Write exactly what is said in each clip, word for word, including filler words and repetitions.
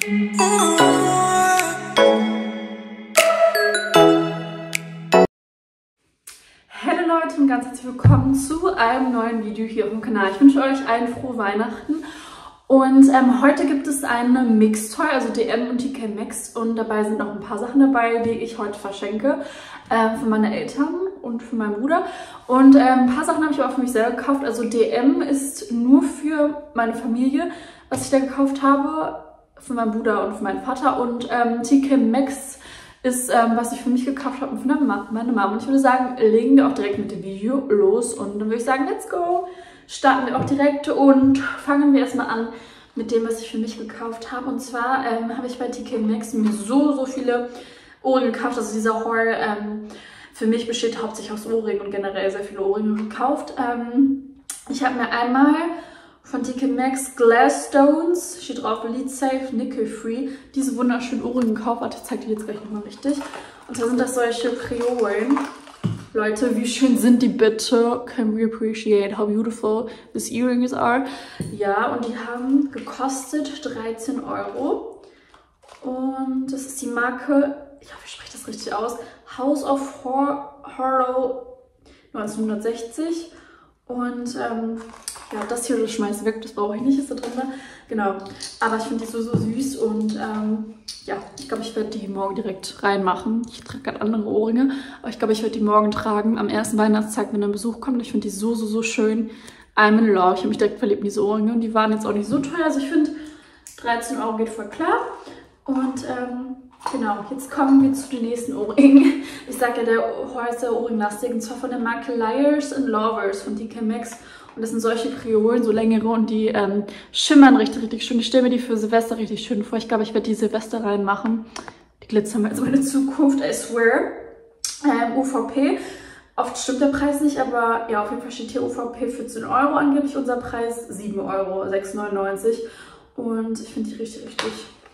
Hallo Leute und ganz herzlich willkommen zu einem neuen Video hier auf dem Kanal. Ich wünsche euch allen frohe Weihnachten und ähm, heute gibt es eine Mix-Toy, also D M und T K Maxx, und dabei sind noch ein paar Sachen dabei, die ich heute verschenke äh, für meine Eltern und für meinen Bruder. Und äh, ein paar Sachen habe ich aber auch für mich selber gekauft. Also D M ist nur für meine Familie, was ich da gekauft habe, für meinen Bruder und für meinen Vater, und ähm, T K Maxx ist, ähm, was ich für mich gekauft habe und für meine Mama. Und ich würde sagen, legen wir auch direkt mit dem Video los. Und dann würde ich sagen, let's go! Starten wir auch direkt und fangen wir erstmal an mit dem, was ich für mich gekauft habe. Und zwar ähm, habe ich bei T K Maxx mir so, so viele Ohrringe gekauft. Also dieser Haul ähm, für mich besteht hauptsächlich aus Ohrringen und generell sehr viele Ohrringe gekauft. Ähm, ich habe mir einmal von T K Maxx Glass Stones, steht drauf, Lead Safe, Nickel Free, diese wunderschönen Ohrringe gekauft. Warte, ich zeige die jetzt gleich nochmal richtig. Und da sind das solche Kreolen. Leute, wie schön sind die bitte? Can we appreciate how beautiful these earrings are? Ja, und die haben gekostet dreizehn Euro. Und das ist die Marke, ich hoffe, ich spreche das richtig aus, House of Horror neunzehnhundertsechzig. Und ähm, ja, das hier, das schmeißt weg, das brauche ich nicht, ist da drin. Genau, aber ich finde die so, so süß und ähm, ja, ich glaube, ich werde die morgen direkt reinmachen. Ich trage gerade andere Ohrringe, aber ich glaube, ich werde die morgen tragen am ersten Weihnachtstag, wenn ein Besuch kommt. Ich finde die so, so, so schön. I'm in love. Ich habe mich direkt verliebt in diese Ohrringe und die waren jetzt auch nicht so teuer. Also ich finde, dreizehn Euro geht voll klar. Und ähm, genau, jetzt kommen wir zu den nächsten Ohrringen. Ich sage ja, der Haul ist sehr ohringlastig, und zwar von der Marke Liars and Lovers von T K Maxx. Und das sind solche Kreolen, so längere, und die ähm, schimmern richtig, richtig schön. Ich stelle mir die für Silvester richtig schön vor. Ich glaube, ich werde die Silvester reinmachen. Die glitzern also meine Zukunft, I swear. Ähm, U V P. Oft stimmt der Preis nicht, aber ja, auf jeden Fall steht hier U V P vierzehn Euro, angeblich unser Preis sieben Euro, sechs neunundneunzig. Und ich finde die richtig, richtig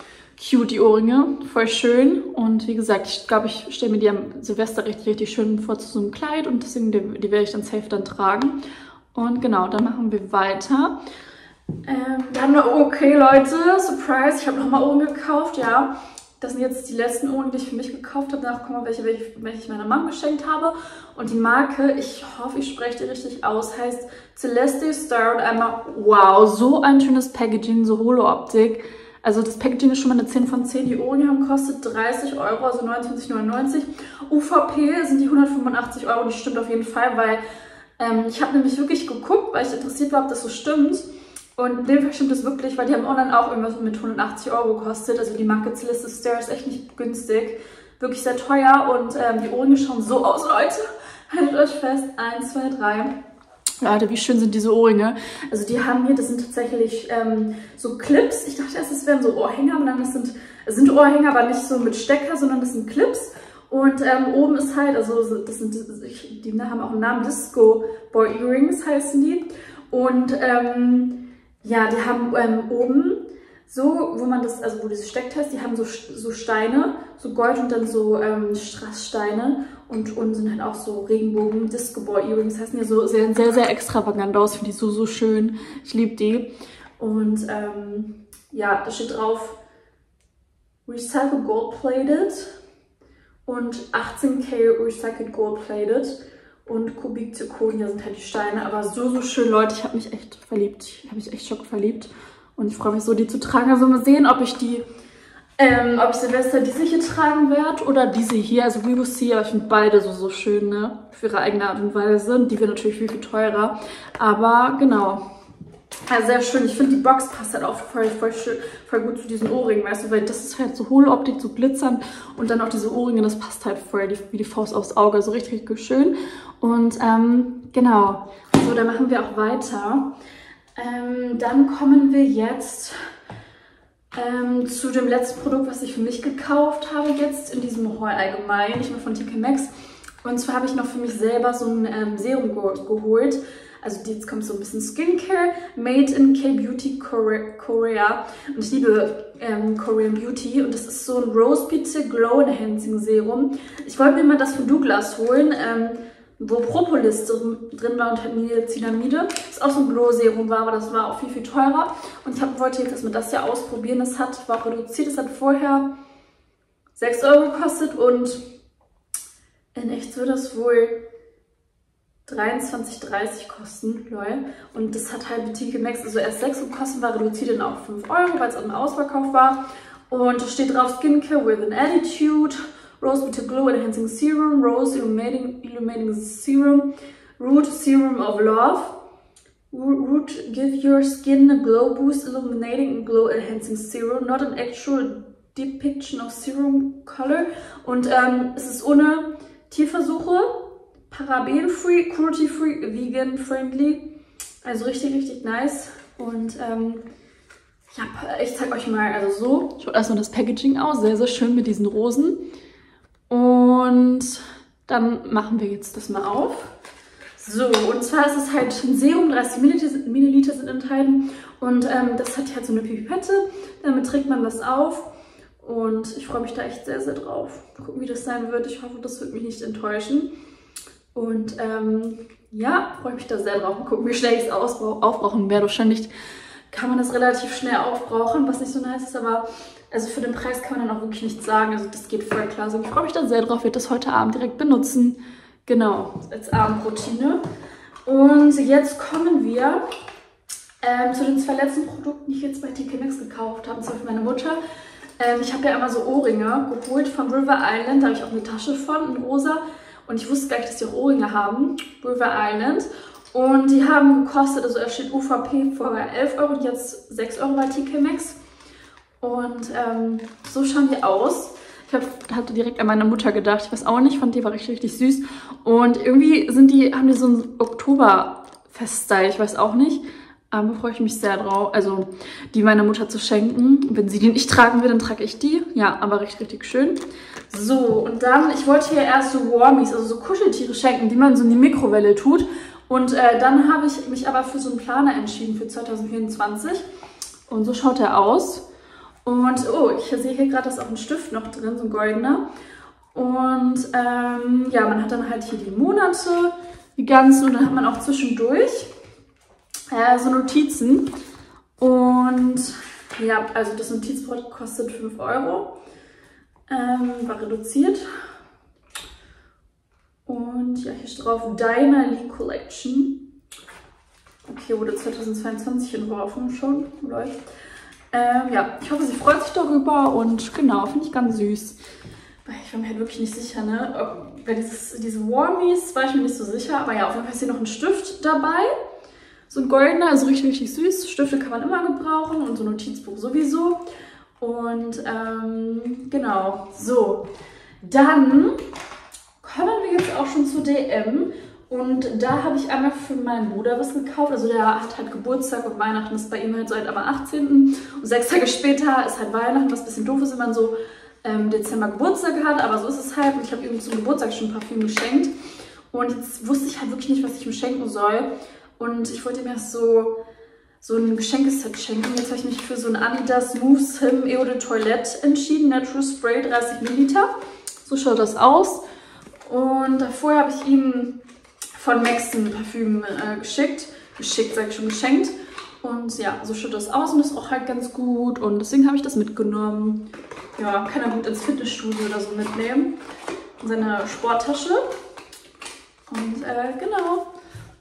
cute, die Ohrringe. Voll schön. Und wie gesagt, ich glaube, ich stelle mir die am Silvester richtig, richtig schön vor zu so einem Kleid, und deswegen, die, die werde ich dann safe dann tragen. Und genau, dann machen wir weiter. Ähm, dann, okay Leute, Surprise, ich habe nochmal Ohrringe gekauft, ja. Das sind jetzt die letzten Ohrringe, die ich für mich gekauft habe. Danach kommen wir welche, welche, welche ich meiner Mom geschenkt habe. Und die Marke, ich hoffe, ich spreche die richtig aus, heißt Celeste Star. Und einmal, wow, so ein schönes Packaging, so Holo-Optik. Also das Packaging ist schon mal eine zehn von zehn. Die Ohrringe haben gekostet dreißig Euro, also neunundzwanzig neunundneunzig. U V P sind die hundertfünfundachtzig Euro, die stimmt auf jeden Fall, weil ähm, ich habe nämlich wirklich geguckt, weil ich interessiert war, ob das so stimmt. Und in dem Fall stimmt das wirklich, weil die haben online auch irgendwas mit hundertachtzig Euro gekostet. Also die Marke Celeste Star ist echt nicht günstig, wirklich sehr teuer. Und ähm, die Ohrringe schauen so aus, Leute. Haltet euch fest, eins, zwei, drei. Leute, wie schön sind diese Ohrringe. Also die haben hier, das sind tatsächlich ähm, so Clips. Ich dachte erst, es wären so Ohrhänger, aber dann das sind, es sind Ohrhänger, aber nicht so mit Stecker, sondern das sind Clips. Und ähm, oben ist halt, also das sind, die haben auch einen Namen, Disco Boy Earrings heißen die. Und ähm, ja, die haben ähm, oben so, wo man das, also wo das steckt heißt, die haben so, so Steine, so Gold und dann so ähm, Strasssteine. Und unten sind halt auch so Regenbogen, Disco Boy Earrings, heißen ja so sehr, sehr, sehr extravagant aus. Finde ich so, so schön. Ich liebe die. Und ähm, ja, da steht drauf Recycle Gold Plated und achtzehn K Recycled Gold Plated. Und Kubik Zirconia sind halt die Steine. Aber so, so schön, Leute. Ich habe mich echt verliebt. Ich habe mich echt schock verliebt. Und ich freue mich so, die zu tragen. Also mal sehen, ob ich die Ähm, ob ich Silvester diese hier tragen werde oder diese hier, also we will see, aber ich finde beide so, so schön, ne, für ihre eigene Art und Weise. Und die wird natürlich viel, viel teurer, aber genau, also sehr schön. Ich finde, die Box passt halt auch voll, voll, schön, voll gut zu diesen Ohrringen, weißt du, weil das ist halt so Holo-Optik, so glitzern, und dann auch diese Ohrringe, das passt halt voll die, wie die Faust aufs Auge, also richtig, richtig schön. Und ähm, genau, so, dann machen wir auch weiter. Ähm, dann kommen wir jetzt Ähm, zu dem letzten Produkt, was ich für mich gekauft habe jetzt in diesem Haul allgemein, nicht nur von T K Maxx. Und zwar habe ich noch für mich selber so ein ähm, Serum ge geholt. Also jetzt kommt so ein bisschen Skincare, Made in K-Beauty Korea. Und ich liebe ähm, Korean Beauty. Und das ist so ein Rose Petal Glow Enhancing Serum. Ich wollte mir mal das von Douglas holen. Ähm, wo Propolis drin war und halt Niacinamide. Das ist auch so ein Glow-Serum war, aber das war auch viel, viel teurer. Und ich hab, wollte jetzt erstmal das hier ausprobieren. Das hat, war auch reduziert, das hat vorher sechs Euro gekostet und in echt wird das wohl dreiundzwanzig dreißig kosten, lol. Und das hat halt mit T K Maxx, also erst sechs Euro gekostet, war reduziert dann auf fünf Euro, weil es auch im Ausverkauf war. Und es steht drauf Skincare with an Attitude, Rose Bitter Glow Enhancing Serum, Rose Illuminating, Illuminating Serum, Root Serum of Love. Root give your skin a glow boost, illuminating and glow enhancing serum, not an actual depiction of serum color. Und ähm, es ist ohne Tierversuche, paraben-free, cruelty-free, vegan-friendly. Also richtig, richtig nice. Und ähm, ja, ich zeige euch mal, also so schaut erstmal das Packaging aus. Sehr, sehr schön mit diesen Rosen. Und dann machen wir jetzt das mal auf. So, und zwar ist es halt ein Serum, dreißig Milliliter sind enthalten. Und ähm, das hat halt so eine Pipette. Damit trägt man das auf. Und ich freue mich da echt sehr, sehr drauf. Mal gucken, wie das sein wird. Ich hoffe, das wird mich nicht enttäuschen. Und ähm, ja, freue mich da sehr drauf. Mal gucken, wie schnell ich es aufbrauchen werde. Wahrscheinlich kann man das relativ schnell aufbrauchen, was nicht so nice ist. Aber also für den Preis kann man dann auch wirklich nichts sagen. Also das geht voll klar. Also ich freue mich da sehr drauf. Ich werde das heute Abend direkt benutzen. Genau, als Abendroutine. Und jetzt kommen wir ähm, zu den zwei letzten Produkten, die ich jetzt bei T K Maxx gekauft habe. Und zwar für meine Mutter. Ähm, ich habe ja immer so Ohrringe geholt von River Island. Da habe ich auch eine Tasche von, in rosa. Und ich wusste gar nicht, dass die auch Ohrringe haben. River Island. Und die haben gekostet, also da steht U V P vorher elf Euro und jetzt sechs Euro bei T K Maxx. Und ähm, so schauen die aus. Ich hab, hatte direkt an meine Mutter gedacht. Ich weiß auch nicht, fand die war richtig, richtig süß. Und irgendwie sind die, haben die so einen Oktoberfest-Style. Ich weiß auch nicht. Aber freue ich mich sehr drauf. Also, die meiner Mutter zu schenken. Wenn sie die nicht tragen will, dann trage ich die. Ja, aber richtig, richtig schön. So, und dann, ich wollte hier erst so Warmies, also so Kuscheltiere schenken, die man so in die Mikrowelle tut. Und äh, dann habe ich mich aber für so einen Planer entschieden für zwanzig vierundzwanzig. Und so schaut er aus. Und, oh, ich sehe hier gerade, ist auch ein Stift noch drin, so ein goldener. Und, ähm, ja, man hat dann halt hier die Monate, die ganzen, und dann hat man auch zwischendurch äh, so Notizen. Und, ja, also das Notizbrett kostet fünf Euro. Ähm, war reduziert. Und, ja, hier steht drauf, Dynally Collection. Okay, wurde zweitausendzweiundzwanzig entworfen schon, läuft. Ähm, ja, ich hoffe, sie freut sich darüber und genau, finde ich ganz süß. Ich war mir halt wirklich nicht sicher, ne? Ob, bei dieses, diese Warmies war ich mir nicht so sicher, aber ja, auf jeden Fall ist hier noch ein Stift dabei. So ein goldener, also richtig, richtig süß. Stifte kann man immer gebrauchen und so ein Notizbuch sowieso. Und ähm, genau, so. Dann kommen wir jetzt auch schon zu D M. Und da habe ich einmal für meinen Bruder was gekauft. Also der hat halt Geburtstag und Weihnachten ist bei ihm halt seit am achtzehnten Und sechs Tage später ist halt Weihnachten, was ein bisschen doof ist, wenn man so ähm, Dezember Geburtstag hat. Aber so ist es halt. Und ich habe ihm zum Geburtstag schon Parfüm geschenkt. Und jetzt wusste ich halt wirklich nicht, was ich ihm schenken soll. Und ich wollte mir so, so ein Geschenkeset schenken. Jetzt habe ich mich für so ein Adidas Move Sim Eau de Toilette entschieden. Natural Spray, dreißig Milliliter. So schaut das aus. Und vorher habe ich ihm von Max ein Parfüm äh, geschickt. Geschickt, sage ich schon, geschenkt. Und ja, so schaut das aus und ist auch halt ganz gut. Und deswegen habe ich das mitgenommen. Ja, kann er gut ins Fitnessstudio oder so mitnehmen. In seine Sporttasche. Und äh, genau.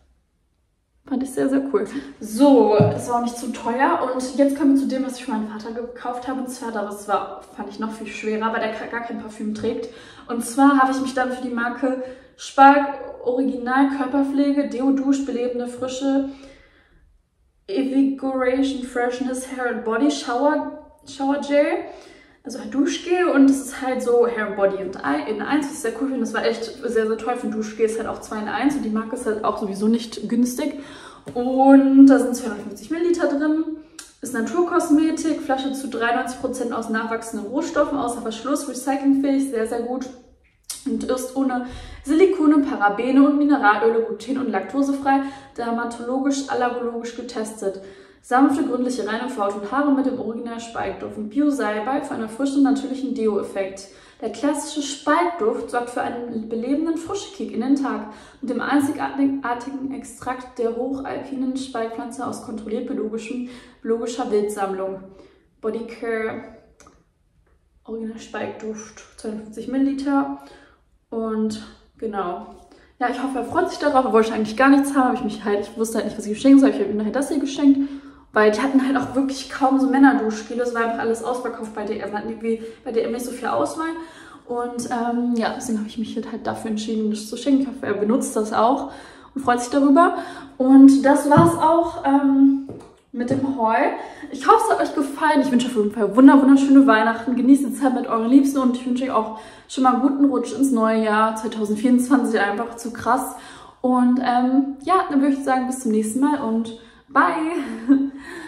Fand ich sehr, sehr cool. So, es war auch nicht zu teuer. Und jetzt kommen wir zu dem, was ich für meinen Vater gekauft habe. Und zwar, das war, fand ich noch viel schwerer, weil der gar kein Parfüm trägt. Und zwar habe ich mich dann für die Marke Spark Original Körperpflege, Deo Douche, belebende Frische, Evigoration Freshness Hair and Body Shower, Shower Gel, also halt Duschgel, und es ist halt so Hair and Body in eins, was ich sehr cool finde. Das war echt sehr, sehr toll. Für ein Duschgel ist halt auch zwei in eins und die Marke ist halt auch sowieso nicht günstig. Und da sind zweihundertfünfzig Milliliter drin. Ist Naturkosmetik, Flasche zu dreiundneunzig Prozent aus nachwachsenden Rohstoffen, außer Verschluss, recyclingfähig, sehr, sehr gut. Und ist ohne Silikone, Parabene und Mineralöle, gluten- und laktosefrei, dermatologisch, allergologisch getestet. Sanfte, gründliche Reinigung für Haut und Haare mit dem Original Speikduft und Bio-Salbei für einen frischen, natürlichen Deo-Effekt. Der klassische Speikduft sorgt für einen belebenden Frischkick in den Tag mit dem einzigartigen Extrakt der hochalpinen Speikpflanze aus kontrolliert biologischem, biologischer Wildsammlung. Bodycare, Original Speikduft, zweihundertfünfzig Milliliter. Und genau. Ja, ich hoffe, er freut sich darauf. Er wollte eigentlich gar nichts haben, aber ich mich halt, ich wusste halt nicht, was ich geschenkt soll. Ich habe ihm nachher das hier geschenkt. Weil die hatten halt auch wirklich kaum so Männerduschgel. Das war einfach alles ausverkauft bei D M. Wir hatten irgendwie bei D M nicht so viel Auswahl. Und ähm, ja, deswegen habe ich mich halt dafür entschieden, das zu schenken. Ich hoffe, er benutzt das auch und freut sich darüber. Und das war es auch ähm, mit dem Haul. Ich hoffe, es hat euch gefallen. Ich wünsche auf jeden Fall wunder wunderschöne Weihnachten. Genießt die Zeit mit euren Liebsten und ich wünsche euch auch schon mal einen guten Rutsch ins neue Jahr zwanzig vierundzwanzig. Einfach zu krass. Und ähm, ja, dann würde ich sagen, bis zum nächsten Mal und bye!